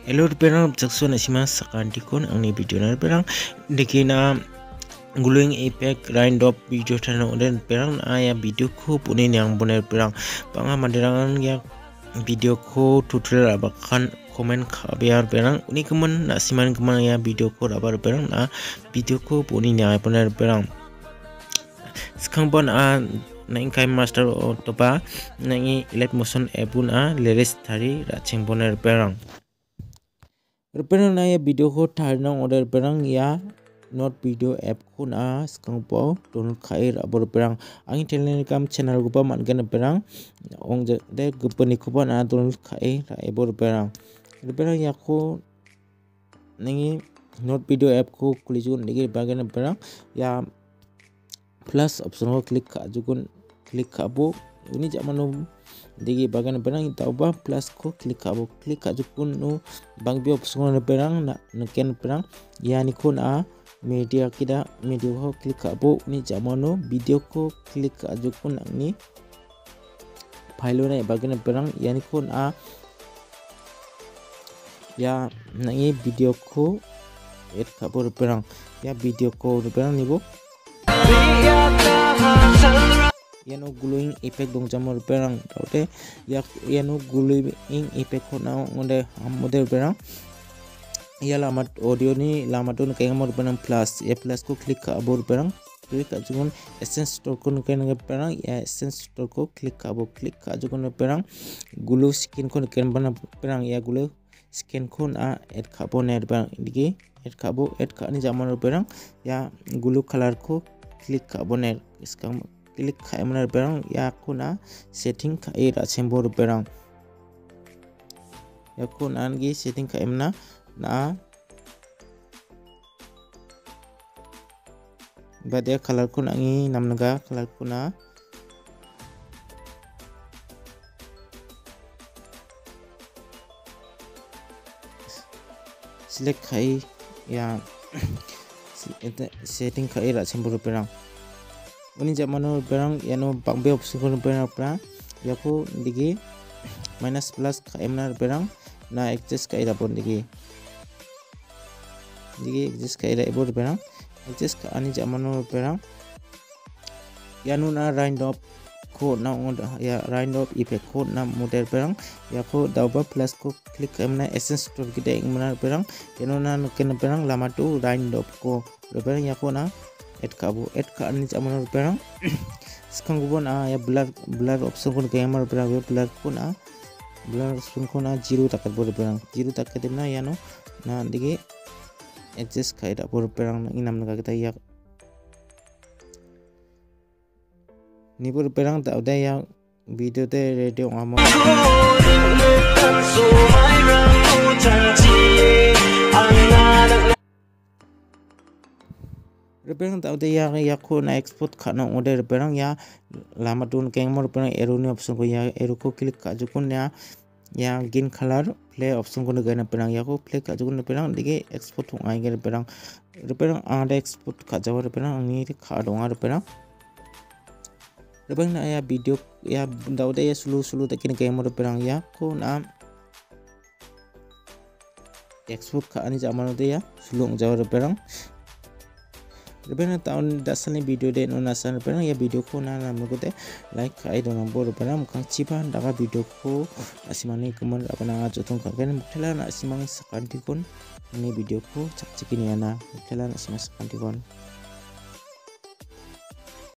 Hello perang jakso na sima sakantikon angni video na perang dikina glowing effect kind of video channel dan perang aya video ko punin yang boner perang panga mandirangan ya video ko tutorial abakan komen kabiar perang uni kemen na siman keman ya video ko rabar perang na video ko punin yang boner perang sekarang pun na kinemaster otoba nangi let motion ebun leres tari racheng boner perang Reperang na ya video ko tarnang order perang ya not video app ko na skang po download kai rabor perang ang telegram channel ko pa man gan perang ong de gupani ko pa na download kai rabor perang reperang ya ko nangi not video app ko kulijun digi bagan perang ya plus option ko klik ka jukun klik ka bo ini jamanu digi bagan perang tauba plus ko klik ka jukun no bang bi option perang na neken perang yani ko na media kida media ko klik ka bo ni jamanu video ko klik ka jukun ni file na bagan perang yani ko na ya nangi video ko et ka bo perang ya video ko perang ni bo yano glowing effect dong jamor perang taute yak yano glowing effect ko na onde model perang ya lamat audio ni lamatun kay ngamor perang plus ya plus ko klik ka abor perang klik ka jugon essence store ko ken perang ya essence store ko klik ka jugon perang glow skin ko ken bana perang ya glow skin ko na add ka boner perang dige add ka ni jamor perang ya glow color ko klik ka boner iskam klik kai mana perang ya kuna setting kai ra sembor perang ya kuna angi setting kai mana na bade color kuna angi namnaga color kuna select kai ya setting kai ra sembor perang Uni jamano perang yano bangbe option ko perang pra yako digi minus plus ka emna perang na adjust ka ira pon digi adjust ka ira ibor perang adjust ka ani jamano perang yano na round up ko na ya round up effect ko na model perang yako dauba plus ko klik emna essence store kita emna perang yano na ken perang lama tu round up ko perang yako na add ka ani jamano perang sekarang gubon ya blur option ko gamer perang blur ko na blur option ko na 0 takat bor perang 0 takat na yano na dige adjust ka ida bor perang inam na kita ya ni bor perang ta udah ya video te radio ngamo Reperang tau de ya ko na export khana order reperang ya lama tun keng mor reperang arrow ni option ko ya arrow ko click ka jukun ya green color play option ko na perang ya ko play ka jukun reperang dige export hong ai ge reperang ada export ka jawa reperang ni kha dong reperang na ya video ya dau de ya sulu takin keng mor reperang ya ko na export ka ani jamano de ya sulu jawa reperang Reperang tahun dasar ni video de nona san reperang ya video ko na namu ko te like kai do nombor reperang mukang cipan daga video ko asimani kemen apa na jotong kagen mukela na asimang sakantikon ini video ko cak cikini ana mukela na asimang sakantikon